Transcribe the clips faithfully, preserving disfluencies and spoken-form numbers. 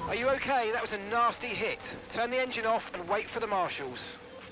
Are you okay? That was a nasty hit. Turn the engine off and wait for the marshals.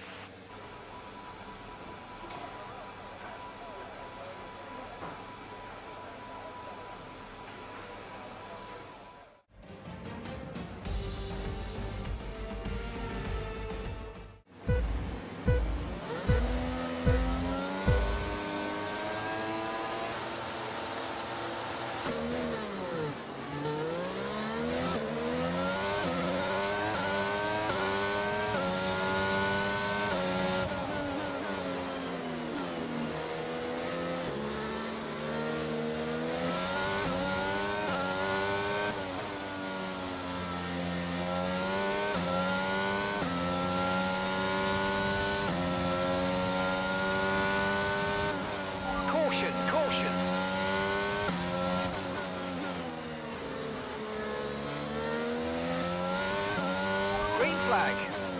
Green flag.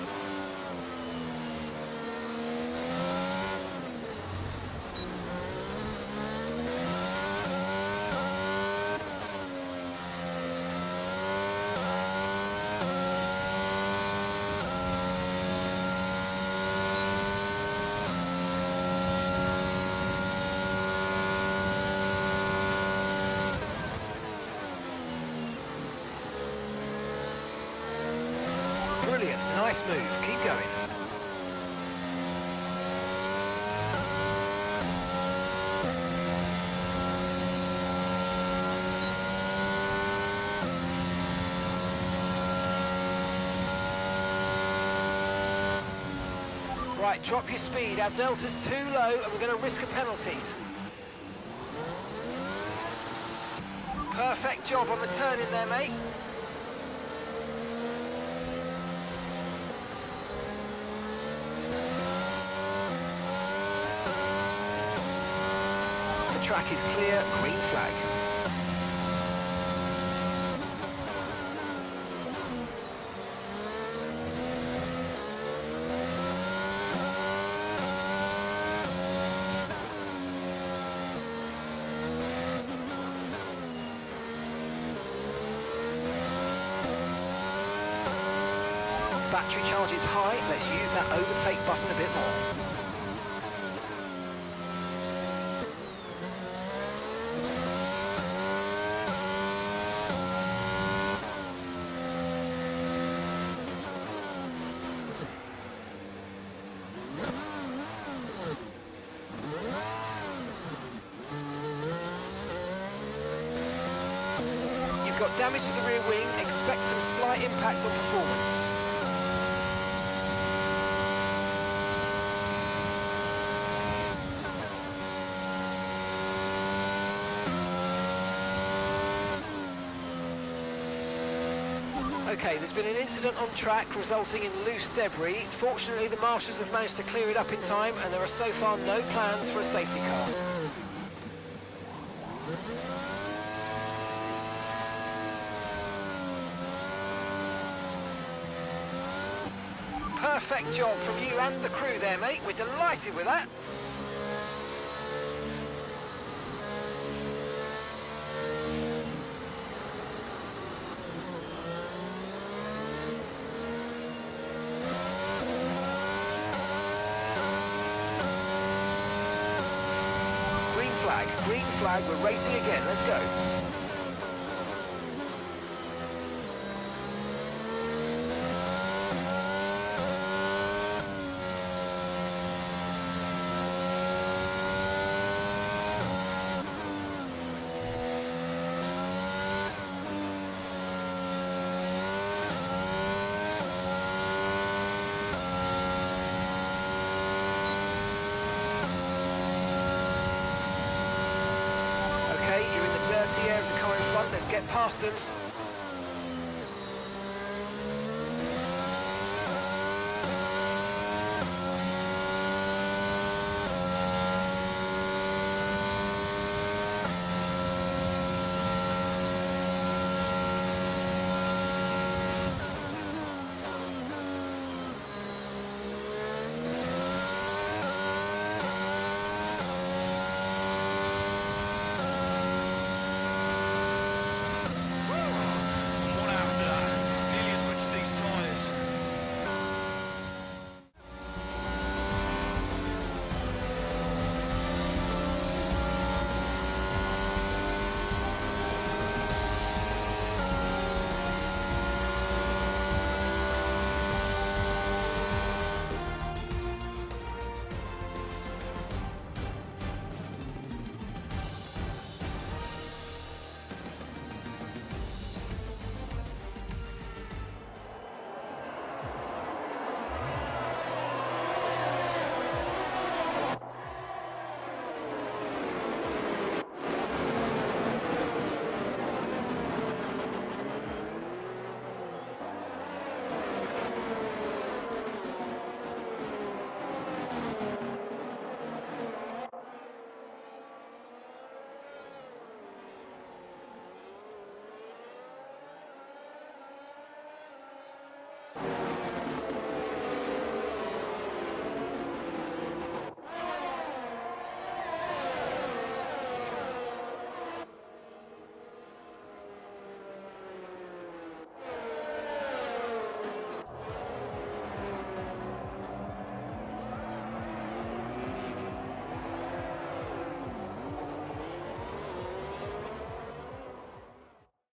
Brilliant, nice move, keep going. Right, drop your speed, our delta's too low and we're going to risk a penalty. Perfect job on the turn in there, mate. Track is clear, green flag. Battery charge is high, let's use that overtake button a bit more. Got damage to the rear wing, expect some slight impact on performance. Okay, there's been an incident on track resulting in loose debris. Fortunately, the marshals have managed to clear it up in time and there are so far no plans for a safety car. Perfect job from you and the crew there, mate. We're delighted with that. Green flag, green flag. We're racing again. Let's go. You're in the dirty air of the car in front, let's get past them.